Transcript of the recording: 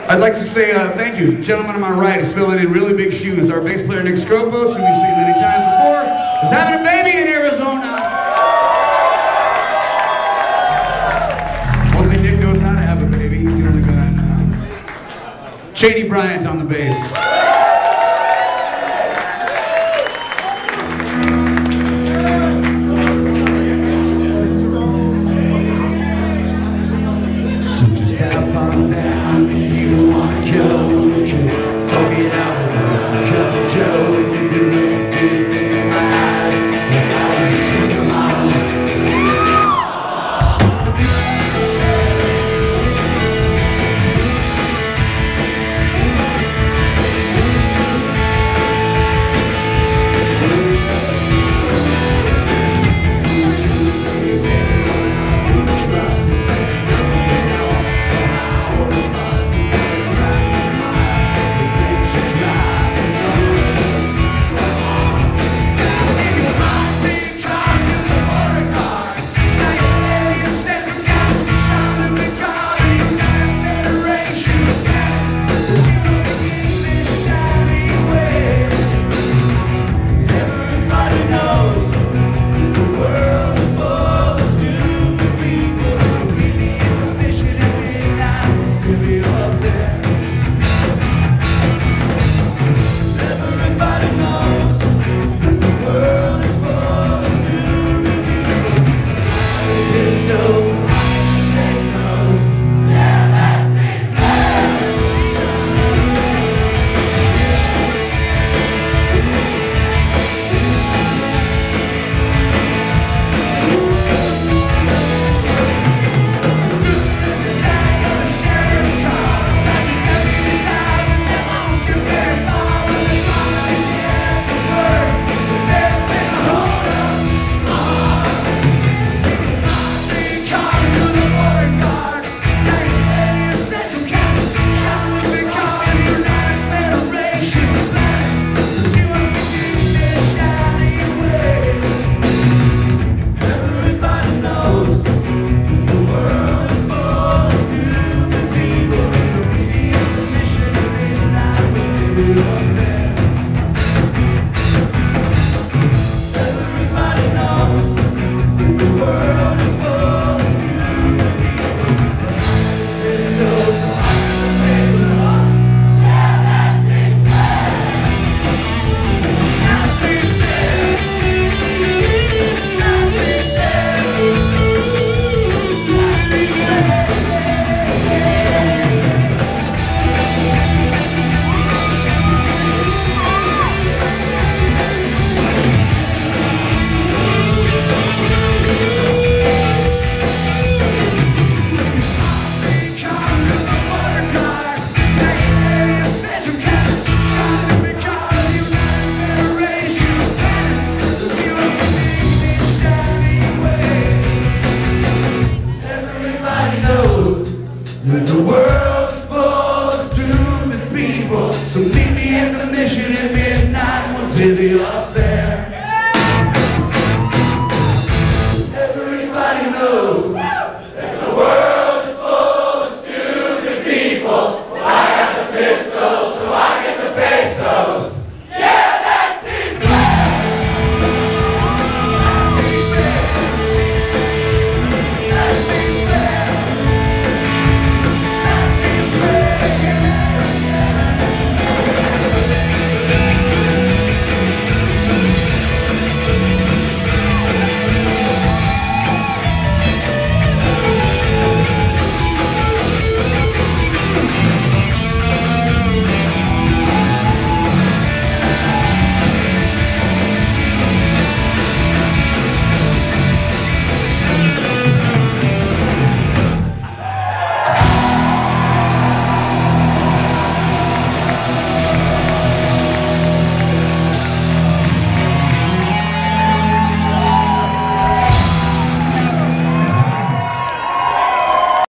I'd like to say thank you. The gentleman on my right is filling in really big shoes. Our bass player Nick Scropos, who you've seen many times before, is having a baby in Arizona. Only Nick knows how to have a baby. He's the only guy. Shady Bryant on the bass. So just have fun down. You wanna kill the kid. Talk it out. Come Joe. You can look deep in my eyes. Like I was a single mom. The world's full of stupid people, so meet me at the mission at midnight. We'll divvy up there.